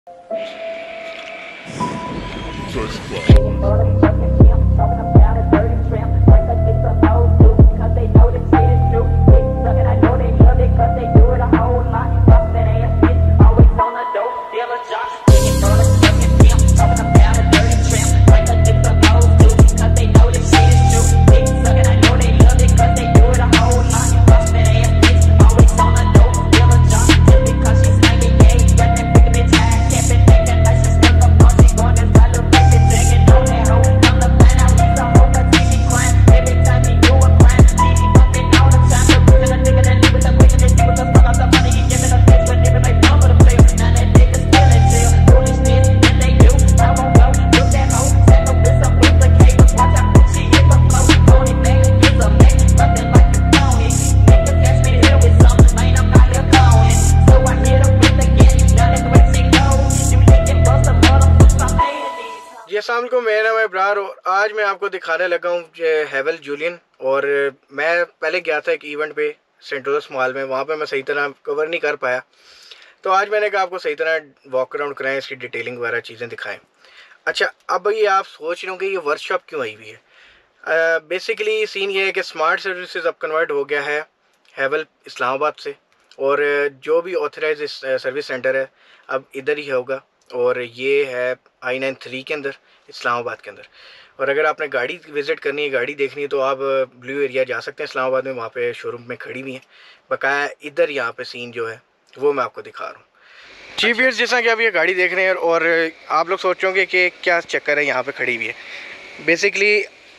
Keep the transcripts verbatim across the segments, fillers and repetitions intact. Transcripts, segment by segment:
अस्सलाम वालेकुम, मेरा नाम है इब्रार और आज मैं आपको दिखाने लगा हूँ हेवल जूलियन। और मैं पहले गया था एक इवेंट पे सेंट्रोस मॉल में, वहाँ पे मैं सही तरह कवर नहीं कर पाया, तो आज मैंने कहा आपको सही तरह वॉक अराउंड कराएं, इसकी डिटेलिंग वगैरह चीज़ें दिखाएं। अच्छा, अब ये आप सोच रहे होंगे ये वर्कशॉप क्यों आई हुई है। बेसिकली सीन ये है कि स्मार्ट सर्विसेज अब कन्वर्ट हो गया है हेवल इस्लामाबाद से, और जो भी ऑथराइज सर्विस सेंटर है अब इधर ही होगा, और ये है आई नाइन थ्री के अंदर इस्लामाबाद के अंदर। और अगर आपने गाड़ी विज़िट करनी है, गाड़ी देखनी है, तो आप ब्लू एरिया जा सकते हैं इस्लामाबाद में, वहाँ पे शोरूम में खड़ी हुई है बकाया। इधर यहाँ पे सीन जो है वो मैं आपको दिखा रहा हूँ। जी व्यूअर्स, जैसा कि आप ये गाड़ी देख रहे हैं और आप लोग सोचोगे कि क्या चक्कर है यहाँ पे खड़ी हुई है। बेसिकली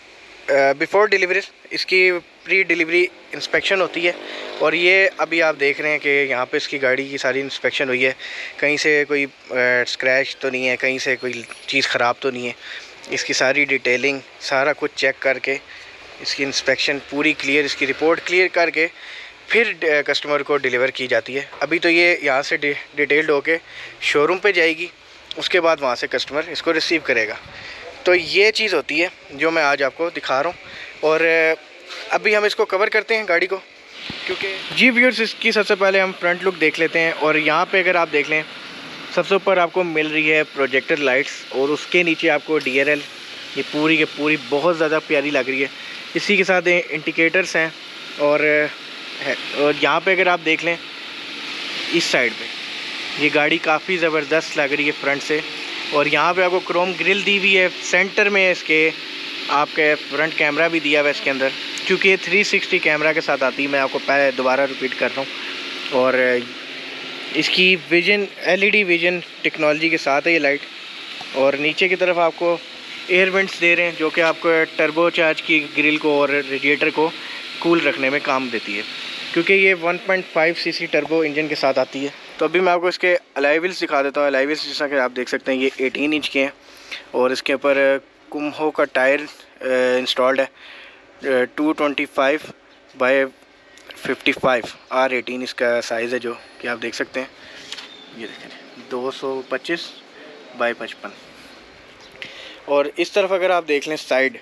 बिफ़ोर डिलीवरी इसकी प्री डिलीवरी इंस्पेक्शन होती है, और ये अभी आप देख रहे हैं कि यहाँ पे इसकी गाड़ी की सारी इंस्पेक्शन हुई है, कहीं से कोई स्क्रैच तो नहीं है, कहीं से कोई चीज़ ख़राब तो नहीं है। इसकी सारी डिटेलिंग सारा कुछ चेक करके इसकी इंस्पेक्शन पूरी क्लियर, इसकी रिपोर्ट क्लियर करके फिर कस्टमर को डिलीवर की जाती है। अभी तो ये यहाँ से डिटेल्ड होके शोरूम पे जाएगी, उसके बाद वहाँ से कस्टमर इसको रिसीव करेगा। तो ये चीज़ होती है जो मैं आज आपको दिखा रहा हूँ। और अभी हम इसको कवर करते हैं गाड़ी को, क्योंकि जी व्यूअर्स इसकी सबसे पहले हम फ्रंट लुक देख लेते हैं। और यहाँ पे अगर आप देख लें, सबसे ऊपर आपको मिल रही है प्रोजेक्टर लाइट्स, और उसके नीचे आपको डी आर एल, ये पूरी के पूरी बहुत ज़्यादा प्यारी लग रही है। इसी के साथ इंडिकेटर्स हैं, और है और यहाँ पे अगर आप देख लें इस साइड पे ये गाड़ी काफ़ी ज़बरदस्त लग रही है फ्रंट से। और यहाँ पे आपको क्रोम ग्रिल दी हुई है, सेंटर में इसके आपके फ्रंट कैमरा भी दिया हुआ है इसके अंदर, क्योंकि ये थ्री सिक्सटी कैमरा के साथ आती है। मैं आपको पहले दोबारा रिपीट कर रहा हूँ। और इसकी विजन एलईडी विजन टेक्नोलॉजी के साथ है ये लाइट। और नीचे की तरफ आपको एयर वेंट्स दे रहे हैं, जो कि आपको टर्बो चार्ज की ग्रिल को और रेडिएटर को कूल रखने में काम देती है, क्योंकि ये one point five CC turbo engine के साथ आती है। तो अभी मैं आपको इसके अलाई व्हील्स दिखा देता हूँ। अलाई व्हील्स जैसा कि आप देख सकते हैं ये एटीन इंच के हैं, और इसके ऊपर कुम्हो का टायर इंस्टॉल्ड है। Two twenty five by fifty five R eighteen इसका साइज़ है, जो कि आप देख सकते हैं। ये देखें दो सौ पच्चीस बाई पचपन। और इस तरफ अगर आप देख लें साइड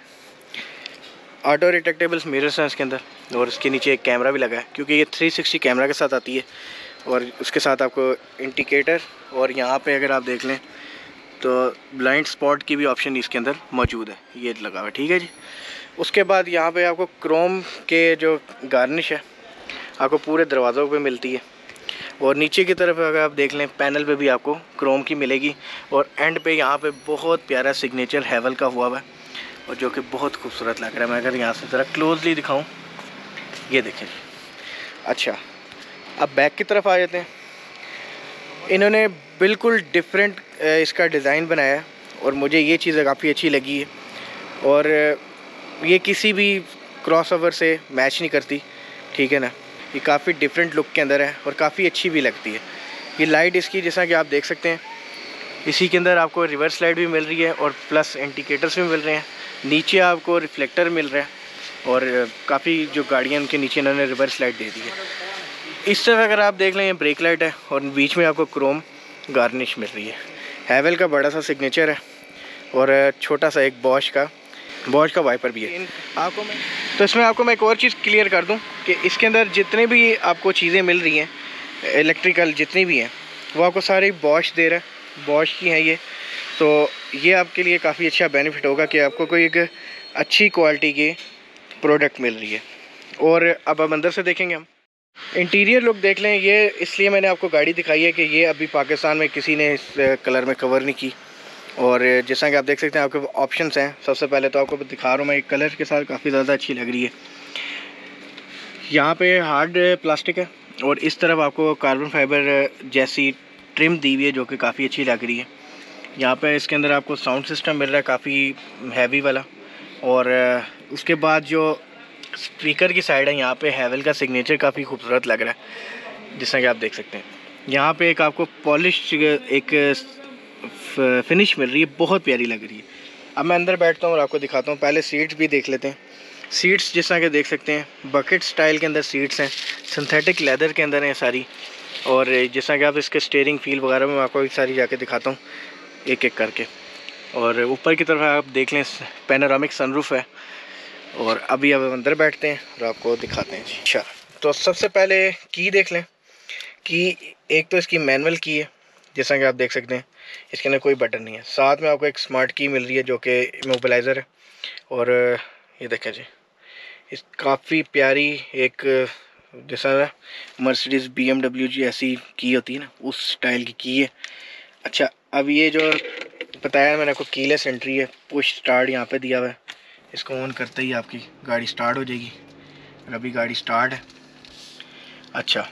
ऑटो रिट्रैक्टेबल मिरर्स हैं इसके अंदर, और इसके नीचे एक कैमरा भी लगा है, क्योंकि ये थ्री सिक्सटी कैमरा के साथ आती है। और उसके साथ आपको इंडिकेटर, और यहाँ पे अगर आप देख लें तो ब्लाइंड स्पॉट की भी ऑप्शन इसके अंदर मौजूद है, ये लगा हुआ है। ठीक है जी। उसके बाद यहाँ पे आपको क्रोम के जो गार्निश है आपको पूरे दरवाज़ों पे मिलती है। और नीचे की तरफ अगर आप देख लें पैनल पे भी आपको क्रोम की मिलेगी, और एंड पे यहाँ पे बहुत प्यारा सिग्नेचर हेवल का हुआ हुआ है, और जो कि बहुत खूबसूरत लग रहा है। मैं अगर यहाँ से ज़रा क्लोजली दिखाऊँ, ये देखें। अच्छा, अब बैक की तरफ आ जाते हैं। इन्होंने बिल्कुल डिफरेंट इसका डिज़ाइन बनाया है, और मुझे ये चीज़ काफ़ी अच्छी लगी है। और ये किसी भी क्रॉसओवर से मैच नहीं करती, ठीक है ना। ये काफ़ी डिफरेंट लुक के अंदर है, और काफ़ी अच्छी भी लगती है। ये लाइट इसकी जैसा कि आप देख सकते हैं, इसी के अंदर आपको रिवर्स लाइट भी मिल रही है, और प्लस इंडिकेटर्स भी मिल रहे हैं। नीचे आपको रिफ्लेक्टर मिल रहा है, और काफ़ी जो गाड़ियाँ उनके नीचे इन्होंने रिवर्स लाइट दे दी है। इस तरफ अगर आप देख लें ये ब्रेक लाइट है, और बीच में आपको क्रोम गार्निश मिल रही है। हेवल का बड़ा सा सिग्नेचर है, और छोटा सा एक बॉश का बॉश का वाइपर भी है। आपको मैं तो इसमें आपको मैं एक और चीज़ क्लियर कर दूं कि इसके अंदर जितने भी आपको चीज़ें मिल रही हैं इलेक्ट्रिकल जितनी भी हैं, वो आपको सारी बॉश दे रहा है, बॉश की हैं ये, तो ये आपके लिए काफ़ी अच्छा बेनिफिट होगा कि आपको कोई एक अच्छी क्वालिटी की प्रोडक्ट मिल रही है। और अब हम अंदर से देखेंगे, हम इंटीरियर लुक देख लें। ये इसलिए मैंने आपको गाड़ी दिखाई है कि ये अभी पाकिस्तान में किसी ने इस कलर में कवर नहीं की। और जैसा कि आप देख सकते हैं आपके ऑप्शंस हैं। सबसे पहले तो आपको दिखा रहा हूँ मैं, एक कलर के साथ काफ़ी ज़्यादा अच्छी लग रही है। यहाँ पे हार्ड प्लास्टिक है और इस तरफ आपको कार्बन फाइबर जैसी ट्रिम दी हुई है जो कि काफ़ी अच्छी लग रही है। यहाँ पे इसके अंदर आपको साउंड सिस्टम मिल रहा है काफ़ी हैवी वाला। और उसके बाद जो स्पीकर की साइड है, यहाँ पे हैवेल का सिग्नेचर काफ़ी खूबसूरत लग रहा है, जैसा कि आप देख सकते हैं। यहाँ पे एक आपको पॉलिश एक फिनिश मिल रही है, बहुत प्यारी लग रही है। अब मैं अंदर बैठता हूँ और आपको दिखाता हूँ। पहले सीट्स भी देख लेते हैं। सीट्स जैसा कि देख सकते हैं बकेट स्टाइल के अंदर सीट्स हैं, सिंथेटिक लेदर के अंदर हैं सारी। और जैसा कि आप इसके स्टीयरिंग फील वगैरह में आपको सारी जाके दिखाता हूँ एक एक करके। और ऊपर की तरफ आप देख लें पैनोरामिक सनरूफ है। और अभी अब अंदर बैठते हैं और आपको दिखाते हैं। अच्छा, तो सबसे पहले की देख लें। की एक तो इसकी मैनुअल की है, जैसा कि आप देख सकते हैं इसके अंदर कोई बटन नहीं है। साथ में आपको एक स्मार्ट की मिल रही है जो कि इमोबिलाइज़र है। और ये देखें जी, इस काफ़ी प्यारी एक जैसा मर्सिडीज़ बी एम डब्ल्यू जी ऐसी की होती है ना, उस स्टाइल की की है। अच्छा, अब ये जो बताया मैंने आपको कीलेस एंट्री है, पुश स्टार्ट यहाँ पे दिया हुआ है। इसको ऑन करते ही आपकी गाड़ी स्टार्ट हो जाएगी। और अभी गाड़ी स्टार्ट है। अच्छा,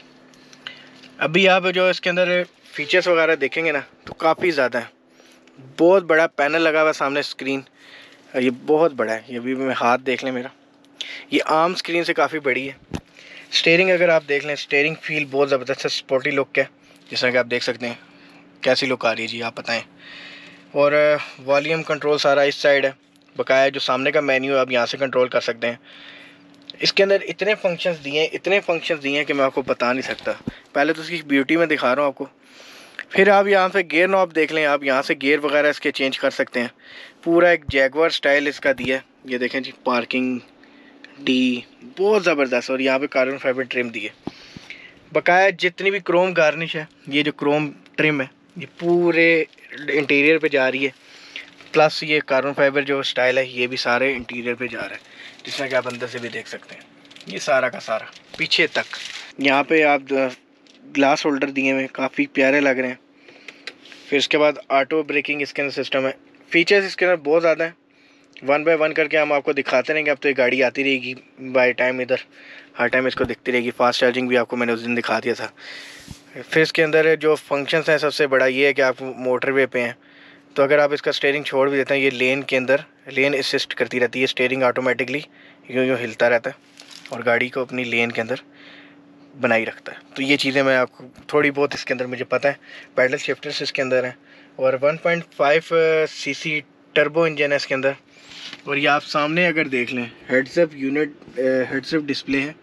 अभी आप जो इसके अंदर फीचर्स वगैरह देखेंगे ना तो काफ़ी ज़्यादा है। बहुत बड़ा पैनल लगा हुआ है सामने स्क्रीन, ये बहुत बड़ा है। ये भी मैं हाथ देख लें मेरा, ये आम स्क्रीन से काफ़ी बड़ी है। स्टीयरिंग अगर आप देख लें, स्टीयरिंग फील बहुत ज़बरदस्त है, स्पोर्टी लुक है, जैसा कि आप देख सकते हैं। कैसी लुक आ रही है जी, आप बताएं। और वॉल्यूम कंट्रोल सारा इस साइड है। बकाया जो सामने का मेन्यू है आप यहाँ से कंट्रोल कर सकते हैं। इसके अंदर इतने फंक्शंस दिए हैं, इतने फंक्शंस दिए हैं कि मैं आपको बता नहीं सकता। पहले तो इसकी ब्यूटी में दिखा रहा हूँ आपको। फिर आप यहाँ से गियर नॉब देख लें, आप यहाँ से गियर वगैरह इसके चेंज कर सकते हैं। पूरा एक जैगवार स्टाइल इसका दिया है। ये देखें जी, पार्किंग डी बहुत ज़बरदस्त। और यहाँ पे कार्बन फाइबर ट्रिम दी है। बकाया जितनी भी क्रोम गार्निश है, ये जो क्रोम ट्रिम है ये पूरे इंटीरियर पे जा रही है। प्लस ये कार्बन फाइबर जो स्टाइल है ये भी सारे इंटीरियर पे जा रहा है, जिसमें कि आप अंदर से भी देख सकते हैं। ये सारा का सारा पीछे तक। यहाँ पे आप ग्लास होल्डर दिए हुए काफ़ी प्यारे लग रहे हैं। फिर इसके बाद ऑटो ब्रेकिंग इसके अंदर सिस्टम है। फीचर्स इसके अंदर बहुत ज़्यादा हैं, वन बाय वन करके हम आपको दिखाते रहेंगे। अब तो ये गाड़ी आती रहेगी बाय टाइम, इधर हर टाइम इसको दिखती रहेगी। फास्ट चार्जिंग भी आपको मैंने उस दिन दिखा दिया था। फिर इसके अंदर जो फंक्शंस हैं, सबसे बड़ा ये है कि आप मोटरवे पे हैं तो अगर आप इसका स्टीयरिंग छोड़ भी देते हैं, ये लेन के अंदर लेन असिस्ट करती रहती है। स्टीयरिंग ऑटोमेटिकली यूँ यूँ हिलता रहता है और गाड़ी को अपनी लेन के अंदर बनाई रखता है। तो ये चीज़ें मैं आपको थोड़ी बहुत इसके अंदर मुझे पता है। पैडल शिफ्टर्स इसके अंदर हैं और one point five CC turbo engine है इसके अंदर। और ये आप सामने अगर देख लें, हेड्सअप यूनिट हेड्सअप डिस्प्ले है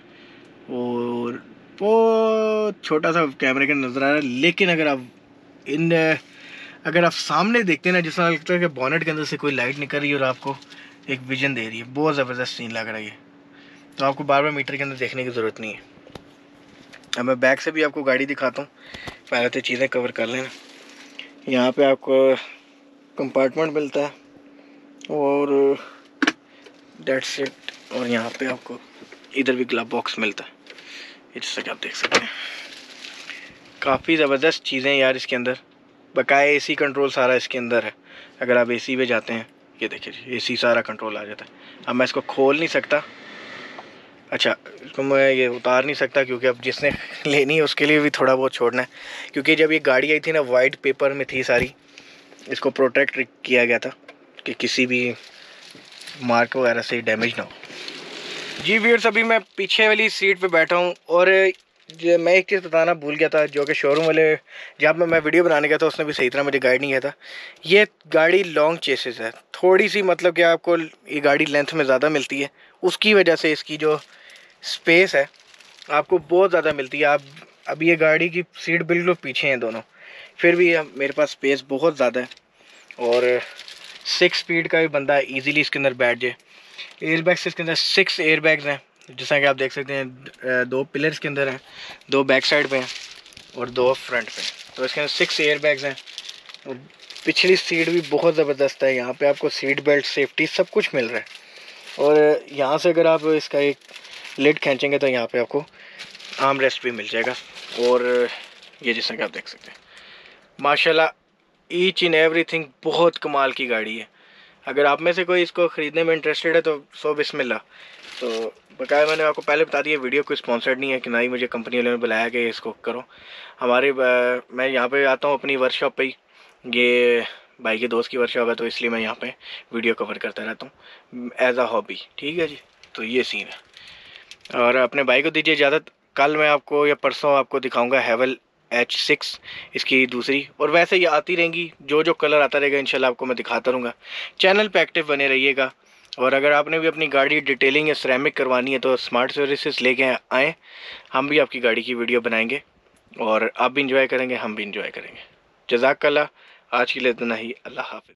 और बहुत छोटा सा कैमरे का नज़र आ रहा है। लेकिन अगर आप इन अगर आप सामने देखते हैं ना, जिस लगता है कि बॉनेट के अंदर से कोई लाइट निकल रही है और आपको एक विजन दे रही है। बहुत ज़बरदस्त सीन लग रहा है ये, तो आपको बार बार मीटर के अंदर देखने की ज़रूरत नहीं है। अब मैं बैक से भी आपको गाड़ी दिखाता हूँ। पहले तो चीज़ें कवर कर लेना। यहाँ पे आपको कंपार्टमेंट मिलता है और डेट्स इट। और यहाँ पे आपको इधर भी ग्लव बॉक्स मिलता है, जैसा कि आप देख सकते हैं। काफ़ी ज़बरदस्त चीज़ें यार इसके अंदर। बकाया एसी कंट्रोल सारा इसके अंदर है। अगर आप एसी पे जाते हैं, ये देखिए जी, एसी सारा कंट्रोल आ जाता है। अब मैं इसको खोल नहीं सकता, अच्छा इसको मैं ये उतार नहीं सकता क्योंकि अब जिसने लेनी है उसके लिए भी थोड़ा बहुत छोड़ना है। क्योंकि जब ये गाड़ी आई थी ना, वाइट पेपर में थी सारी, इसको प्रोटेक्ट किया गया था कि किसी भी मार्क वगैरह से डैमेज ना हो। जी व्यूअर्स, अभी मैं पीछे वाली सीट पे बैठा हूँ और मैं एक चीज़ बताना भूल गया था, जो कि शोरूम वाले जब मैं मैं वीडियो बनाने गया था उसने भी सही तरह मुझे गाइड नहीं किया था। ये गाड़ी लॉन्ग चेसिस है, थोड़ी सी मतलब कि आपको ये गाड़ी लेंथ में ज़्यादा मिलती है, उसकी वजह से इसकी जो स्पेस है आपको बहुत ज़्यादा मिलती है। आप अब ये गाड़ी की सीट बिल्कुल पीछे हैं दोनों, फिर भी मेरे पास स्पेस बहुत ज़्यादा है और सिक्स स्पीड का भी बंदा ईजीली इसके अंदर बैठ जाए। एयर बैग्स इसके अंदर सिक्स एयर बैग्स हैं, जैसा कि आप देख सकते हैं। दो पिलर्स के अंदर हैं, दो बैक साइड पे हैं और दो फ्रंट पे। तो इसके अंदर सिक्स एयर बैग्स हैं और पिछली सीट भी बहुत ज़बरदस्त है। यहाँ पे आपको सीट बेल्ट, सेफ्टी सब कुछ मिल रहा है। और यहाँ से अगर आप इसका एक लिड खींचेंगे तो यहाँ पे आपको आर्म रेस्ट भी मिल जाएगा। और ये जैसा कि आप देख सकते हैं, माशाल्लाह ईच इन एवरीथिंग बहुत कमाल की गाड़ी है। अगर आप में से कोई इसको ख़रीदने में इंटरेस्टेड है तो सो बिस्मिल्लाह। तो बकाया मैंने आपको पहले बता दिया, वीडियो कोई स्पॉन्सर्ड नहीं है कि ना ही मुझे कंपनी वालों ने बुलाया कि इसको करो। हमारे मैं यहाँ पे आता हूँ अपनी वर्कशॉप पे ही, ये भाई के दोस्त की वर्कशॉप है, तो इसलिए मैं यहाँ पे वीडियो कवर करता रहता हूँ एज आ हॉबी। ठीक है जी, तो ये सीन है। और अपने भाई को दीजिए इजाज़त। कल मैं आपको या परसों आपको दिखाऊँगा हैवल एच सिक्स, इसकी दूसरी। और वैसे ये आती रहेंगी, जो जो कलर आता रहेगा इंशाल्लाह आपको मैं दिखाता रहूँगा। चैनल पे एक्टिव बने रहिएगा। और अगर आपने भी अपनी गाड़ी डिटेलिंग या सिरेमिक करवानी है तो स्मार्ट सर्विसेज लेके आएँ, हम भी आपकी गाड़ी की वीडियो बनाएंगे और आप भी इंजॉय करेंगे, हम भी इंजॉय करेंगे। जज़ाकल्लाह। आज के लिए इतना ही। अल्लाह हाफ़िज़।